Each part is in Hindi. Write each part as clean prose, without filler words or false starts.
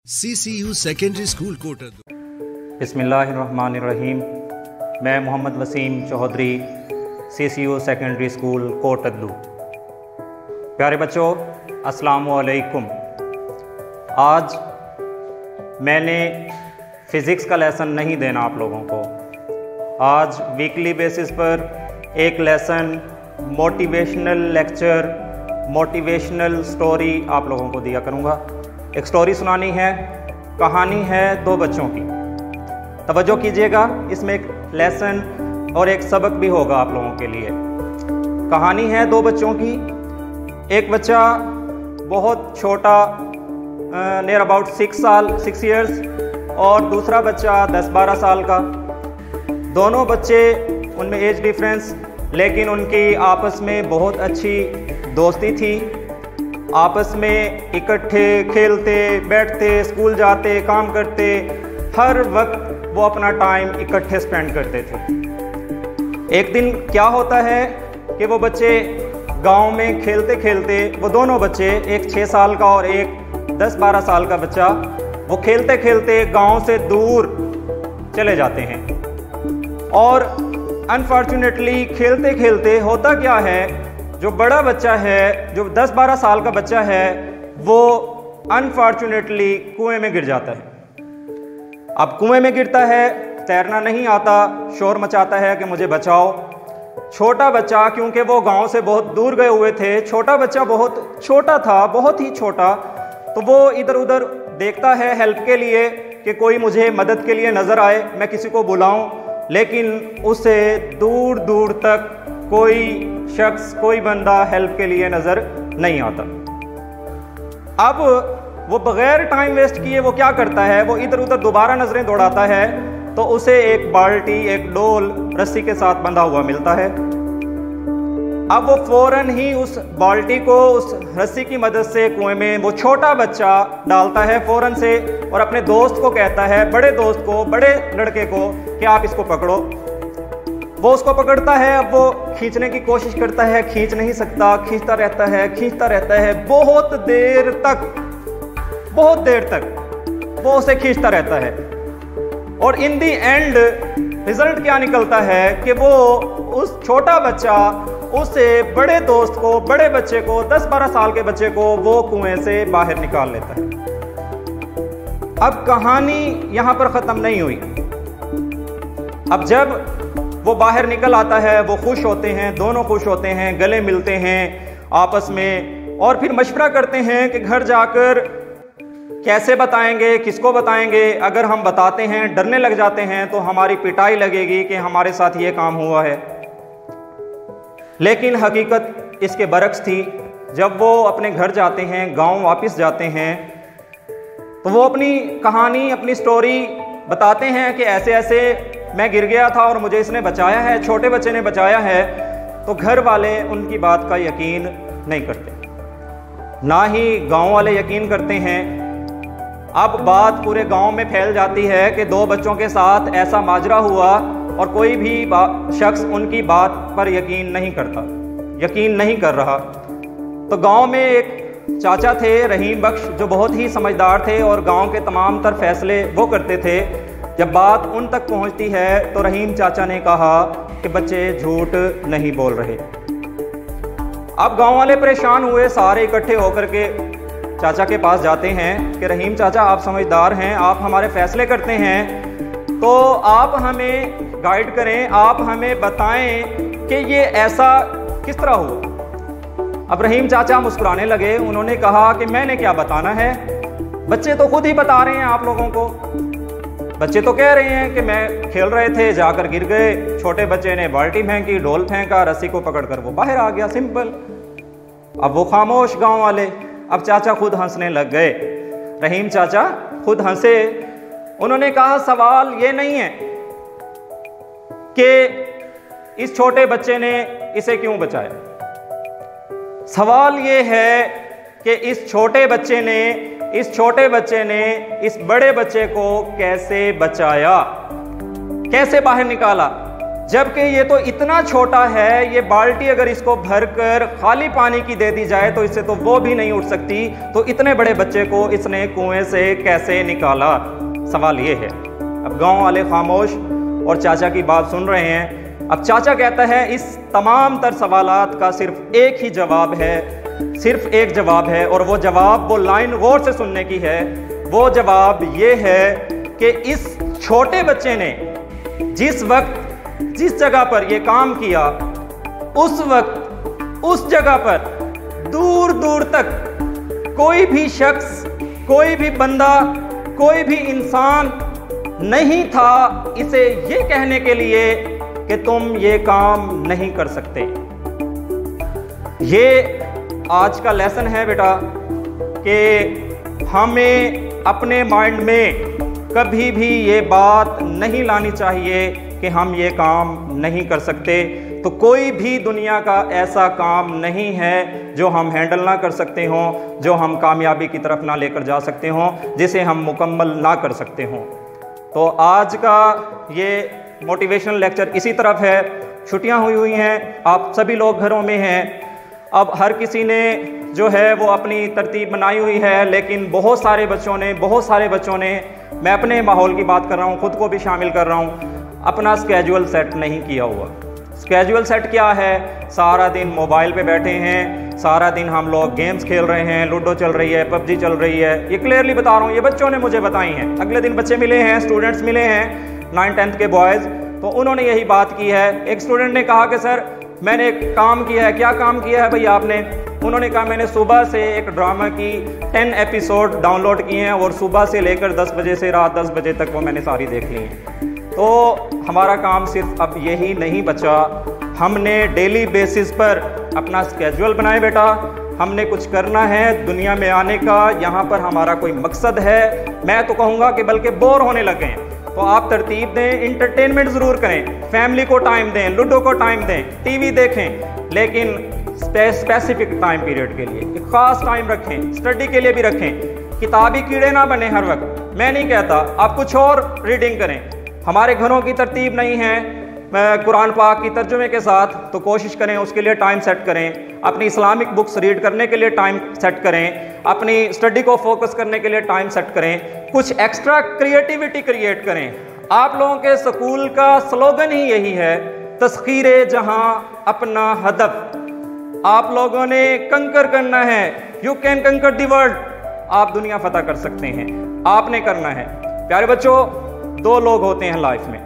CCU secondary school Kotaddu. बिस्मिल्लाहिर्रहमानिर्रहीम। मैं Mohammad Waseem Chaudhry, CCU secondary school Kotaddu. प्यारे बच्चों, अस्सलामु अलैकुम। आज मैंने फ़िज़िक्स का लेसन नहीं देना आप लोगों को। आज वीकली बेसिस पर एक lesson, motivational lecture, motivational story आप लोगों को दिया करूँगा। एक स्टोरी सुनानी है, कहानी है दो बच्चों की। तवज्जो कीजिएगा, इसमें एक लेसन और एक सबक भी होगा आप लोगों के लिए। कहानी है दो बच्चों की। एक बच्चा बहुत छोटा, नियर अबाउट 6 ईयर्स, और दूसरा बच्चा 10-12 साल का। दोनों बच्चे, उनमें एज डिफरेंस, लेकिन उनकी आपस में बहुत अच्छी दोस्ती थी। आपस में इकट्ठे खेलते, बैठते, स्कूल जाते, काम करते, हर वक्त वो अपना टाइम इकट्ठे स्पेंड करते थे। एक दिन क्या होता है कि वो बच्चे गांव में खेलते खेलते, वो दोनों बच्चे, एक 6 साल का और एक 10-12 साल का बच्चा, वो खेलते खेलते गांव से दूर चले जाते हैं। और अनफॉर्चुनेटली खेलते खेलते होता क्या है, जो बड़ा बच्चा है, जो 10-12 साल का बच्चा है, वो अनफॉर्चुनेटली कुएं में गिर जाता है। अब कुएं में गिरता है, तैरना नहीं आता, शोर मचाता है कि मुझे बचाओ। छोटा बच्चा, क्योंकि वो गांव से बहुत दूर गए हुए थे, छोटा बच्चा बहुत छोटा था, बहुत ही छोटा, तो वो इधर उधर देखता है हेल्प के लिए कि कोई मुझे मदद के लिए नज़र आए, मैं किसी को बुलाऊं, लेकिन उसे दूर दूर तक कोई शख्स, कोई बंदा हेल्प के लिए नज़र नहीं आता। अब वो बग़ैर टाइम वेस्ट किए वो क्या करता है, वो इधर उधर दोबारा नज़रें दौड़ाता है, तो उसे एक बाल्टी, एक डोल रस्सी के साथ बंधा हुआ मिलता है। अब वो फ़ौरन ही उस बाल्टी को उस रस्सी की मदद से कुएं में वो छोटा बच्चा डालता है फ़ौरन से, और अपने दोस्त को कहता है, बड़े दोस्त को, बड़े लड़के को, कि आप इसको पकड़ो। वो उसको पकड़ता है। अब वो खींचने की कोशिश करता है, खींच नहीं सकता, खींचता रहता है, खींचता रहता है, बहुत देर तक वो उसे खींचता रहता है। और इन दी एंड रिजल्ट क्या निकलता है कि वो उस छोटा बच्चा उसे बड़े दोस्त को, बड़े बच्चे को, 10-12 साल के बच्चे को, वो कुएं से बाहर निकाल लेता है। अब कहानी यहां पर ख़त्म नहीं हुई। अब जब वो बाहर निकल आता है, वो खुश होते हैं, दोनों खुश होते हैं, गले मिलते हैं आपस में, और फिर मशवरा करते हैं कि घर जाकर कैसे बताएंगे, किसको बताएंगे। अगर हम बताते हैं, डरने लग जाते हैं, तो हमारी पिटाई लगेगी कि हमारे साथ ये काम हुआ है। लेकिन हकीकत इसके बरक्स थी। जब वो अपने घर जाते हैं, गांव वापस जाते हैं, तो वो अपनी कहानी, अपनी स्टोरी बताते हैं कि ऐसे ऐसे मैं गिर गया था और मुझे इसने बचाया है, छोटे बच्चे ने बचाया है। तो घर वाले उनकी बात का यकीन नहीं करते, ना ही गांव वाले यकीन करते हैं। अब बात पूरे गांव में फैल जाती है कि दो बच्चों के साथ ऐसा माजरा हुआ, और कोई भी शख्स उनकी बात पर यकीन नहीं कर रहा। तो गांव में एक चाचा थे, रहीम बख्श, जो बहुत ही समझदार थे और गांव के तमाम तर फैसले वो करते थे। जब बात उन तक पहुंचती है, तो रहीम चाचा ने कहा कि बच्चे झूठ नहीं बोल रहे। अब गांव वाले परेशान हुए, सारे इकट्ठे होकर के चाचा के पास जाते हैं कि रहीम चाचा, आप समझदार हैं, आप हमारे फैसले करते हैं, तो आप हमें गाइड करें, आप हमें बताएं कि ये ऐसा किस तरह हुआ। अब रहीम चाचा मुस्कुराने लगे। उन्होंने कहा कि मैंने क्या बताना है, बच्चे तो खुद ही बता रहे हैं आप लोगों को। बच्चे तो कह रहे हैं कि मैं खेल रहे थे, जाकर गिर गए, छोटे बच्चे ने बाल्टी फेंकी, डोल फेंका, रस्सी को पकड़कर वो बाहर आ गया, सिंपल। अब वो खामोश गांव वाले। अब चाचा खुद हंसने लग गए, रहीम चाचा खुद हंसे। उन्होंने कहा, सवाल ये नहीं है कि इस छोटे बच्चे ने इसे क्यों बचाया, सवाल ये है कि इस छोटे बच्चे ने इस बड़े बच्चे को कैसे बचाया, कैसे बाहर निकाला। जबकि ये तो इतना छोटा है, ये बाल्टी अगर इसको भरकर खाली पानी की दे दी जाए तो इससे तो वो भी नहीं उठ सकती, तो इतने बड़े बच्चे को इसने कुएं से कैसे निकाला? सवाल ये है। अब गांव वाले खामोश और चाचा की बात सुन रहे हैं। अब चाचा कहता है इस तमाम तर सवालात का सिर्फ एक ही जवाब है, सिर्फ एक जवाब है, और वो जवाब, वो लाइन गौर से सुनने की है। वो जवाब ये है कि इस छोटे बच्चे ने जिस वक्त जिस जगह पर ये काम किया, उस वक्त उस जगह पर दूर दूर तक कोई भी शख्स, कोई भी बंदा, कोई भी इंसान नहीं था इसे ये कहने के लिए कि तुम ये काम नहीं कर सकते। ये आज का लेसन है बेटा कि हमें अपने माइंड में कभी भी ये बात नहीं लानी चाहिए कि हम ये काम नहीं कर सकते। तो कोई भी दुनिया का ऐसा काम नहीं है जो हम हैंडल ना कर सकते हों, जो हम कामयाबी की तरफ ना लेकर जा सकते हों, जिसे हम मुकम्मल ना कर सकते हों। तो आज का ये मोटिवेशनल लेक्चर इसी तरफ है। छुट्टियां हुई हैं, आप सभी लोग घरों में हैं। अब हर किसी ने जो है वो अपनी तरतीब बनाई हुई है, लेकिन बहुत सारे बच्चों ने मैं अपने माहौल की बात कर रहा हूँ, ख़ुद को भी शामिल कर रहा हूँ, अपना स्केड्यूल सेट नहीं किया हुआ। स्केड्यूल सेट क्या है? सारा दिन मोबाइल पे बैठे हैं, सारा दिन हम लोग गेम्स खेल रहे हैं, लूडो चल रही है, पबजी चल रही है। ये क्लियरली बता रहा हूँ, ये बच्चों ने मुझे बताई हैं। अगले दिन बच्चे मिले हैं, स्टूडेंट्स मिले हैं 9th-10th के बॉयज़, तो उन्होंने यही बात की है। एक स्टूडेंट ने कहा कि सर मैंने काम किया है। क्या काम किया है भाई आपने? उन्होंने कहा मैंने सुबह से एक ड्रामा की 10 एपिसोड डाउनलोड किए हैं और सुबह से लेकर 10 बजे से रात 10 बजे तक वो मैंने सारी देख ली हैं। तो हमारा काम सिर्फ अब यही नहीं बचा, हमने डेली बेसिस पर अपना स्केड्यूल बनाए बेटा। हमने कुछ करना है, दुनिया में आने का यहाँ पर हमारा कोई मकसद है। मैं तो कहूँगा कि बल्कि बोर होने लगे हैं तो आप तरतीब दें, इंटरटेनमेंट ज़रूर करें, फैमिली को टाइम दें, लूडो को टाइम दें, टीवी देखें, लेकिन स्पेसिफिक टाइम पीरियड के लिए एक ख़ास टाइम रखें, स्टडी के लिए भी रखें। किताबी कीड़े ना बने हर वक्त। मैं नहीं कहता, आप कुछ और रीडिंग करें। हमारे घरों की तरतीब नहीं है कुरान पाक की तर्जुमे के साथ, तो कोशिश करें उसके लिए टाइम सेट करें। अपनी इस्लामिक बुक्स रीड करने के लिए टाइम सेट करें, अपनी स्टडी को फोकस करने के लिए टाइम सेट करें, कुछ एक्स्ट्रा क्रिएटिविटी क्रिएट करें। आप लोगों के स्कूल का स्लोगन ही यही है, तस्खीरे जहां अपना हदफ। आप लोगों ने कंकर करना है, you can conquer the world. आप दुनिया फतह कर सकते हैं, आपने करना है। प्यारे बच्चों, दो लोग होते हैं लाइफ में,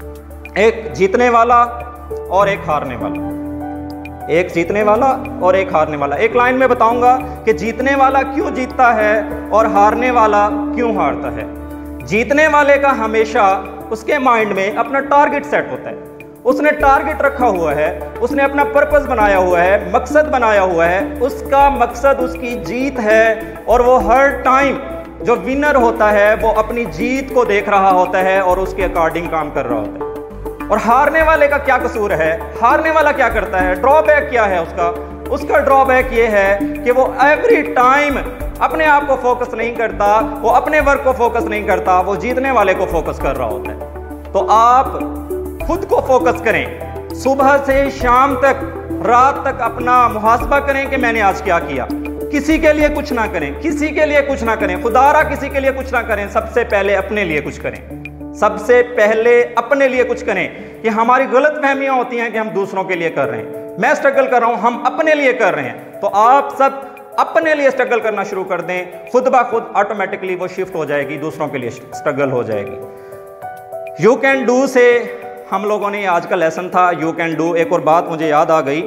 एक जीतने वाला और एक हारने वाला। एक जीतने वाला और एक हारने वाला। एक लाइन में बताऊंगा कि जीतने वाला क्यों जीतता है और हारने वाला क्यों हारता है। जीतने वाले का हमेशा उसके माइंड में अपना टारगेट सेट होता है, उसने टारगेट रखा हुआ है, उसने अपना पर्पस बनाया हुआ है, मकसद बनाया हुआ है, उसका मकसद उसकी जीत है। और वो हर टाइम जो विनर होता है वो अपनी जीत को देख रहा होता है और उसके अकॉर्डिंग काम कर रहा होता है। और हारने वाले का क्या कसूर है? हारने वाला क्या करता है? ड्रॉबैक क्या है उसका ड्रॉबैक ये है कि वो एवरी टाइम अपने आप को फोकस नहीं करता, वो अपने वर्क को फोकस नहीं करता, वो जीतने वाले को फोकस कर रहा होता है। तो आप खुद को फोकस करें, सुबह से शाम तक, रात तक अपना मुहासबा करें कि मैंने आज क्या किया। किसी के लिए कुछ ना करें, किसी के लिए कुछ ना करें, खुदारा किसी के लिए कुछ ना करें, सबसे पहले अपने लिए कुछ करें। सबसे पहले अपने लिए कुछ करें। कि हमारी गलत फहमियां होती हैं कि हम दूसरों के लिए कर रहे हैं, मैं स्ट्रगल कर रहा हूं, हम अपने लिए कर रहे हैं। तो आप सब अपने लिए स्ट्रगल करना शुरू कर दें, खुद ब खुद ऑटोमेटिकली वो शिफ्ट हो जाएगी, दूसरों के लिए स्ट्रगल हो जाएगी। यू कैन डू से हम लोगों ने, आज का लेसन था यू कैन डू। एक और बात मुझे याद आ गई,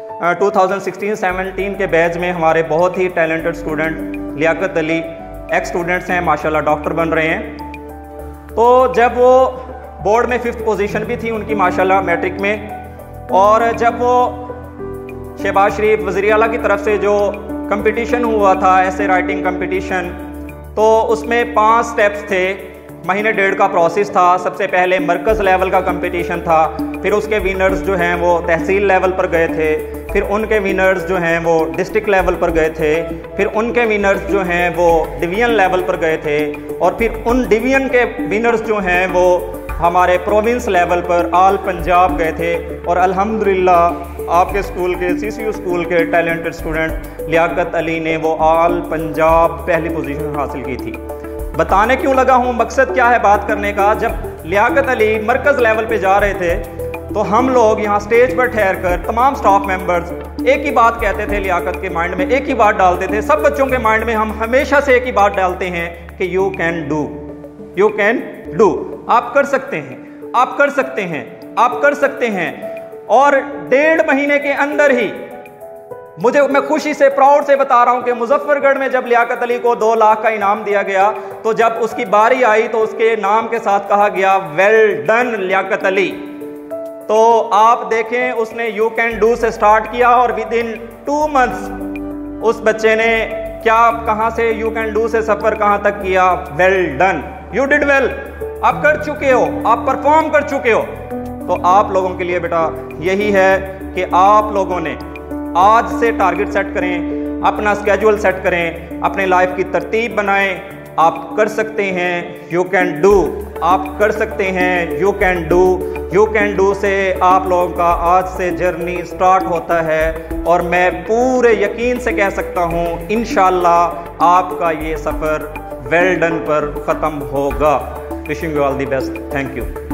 2016-17 के बैच में हमारे बहुत ही talented student Liaquat Ali, ex students हैं, माशाल्लाह डॉक्टर बन रहे हैं। तो जब वो बोर्ड में 5th पोजीशन भी थी उनकी माशाल्लाह मैट्रिक में, और जब वो शहबाज शरीफ वज़ीर आला की तरफ से जो कंपटीशन हुआ था, ऐसे राइटिंग कंपटीशन, तो उसमें 5 स्टेप्स थे, महीने 1.5 का प्रोसेस था। सबसे पहले मरकज़ लेवल का कंपटीशन था, फिर उसके विनर्स जो हैं वो तहसील लेवल पर गए थे, फिर उनके विनर्स जो हैं वो डिस्ट्रिक्ट लेवल पर गए थे, फिर उनके विनर्स जो हैं वो डिवीज़न लेवल पर गए थे, और फिर उन डिवीज़न के विनर्स जो हैं वो हमारे प्रोविंस लेवल पर ऑल पंजाब गए थे और अल्हम्दुलिल्लाह आपके स्कूल के CCU स्कूल के टैलेंटेड स्टूडेंट लियाकत अली ने वो ऑल पंजाब पहली पोजीशन हासिल की थी। बताने क्यों लगा हूँ, मकसद क्या है बात करने का। जब लियाकत अली मरकज़ लेवल पे जा रहे थे तो हम लोग यहाँ स्टेज पर ठहर कर तमाम स्टाफ मेंबर्स एक ही बात कहते थे, लियाकत के माइंड में एक ही बात डालते थे। सब बच्चों के माइंड में हम हमेशा से एक ही बात डालते हैं कि you can do, you can do, आप कर सकते हैं, आप कर सकते हैं, आप कर सकते हैं। और 1.5 महीने के अंदर ही मैं खुशी से प्राउड से बता रहा हूं कि मुजफ्फरगढ़ में जब लियाकत अली को 2 लाख का इनाम दिया गया तो जब उसकी बारी आई तो उसके नाम के साथ कहा गया वेल डन लियाकत अली। तो आप देखें, उसने यू कैन डू से स्टार्ट किया और विद इन 2 मंथ्स उस बच्चे ने कहां से यू कैन डू से सफर कहां तक किया, well done, you did well, आप कर चुके हो, आप परफॉर्म कर चुके हो। तो आप लोगों के लिए बेटा यही है कि आप लोगों ने आज से टारगेट सेट करें, अपना स्केड्यूल सेट करें, अपने लाइफ की तरतीब बनाएं। आप कर सकते हैं, यू कैन डू, आप कर सकते हैं, you can do. You can do से आप लोगों का आज से जर्नी स्टार्ट होता है और मैं पूरे यकीन से कह सकता हूँ इंशाल्लाह आपका ये सफ़र वेल डन पर ख़त्म होगा। Wishing you all the best, thank you.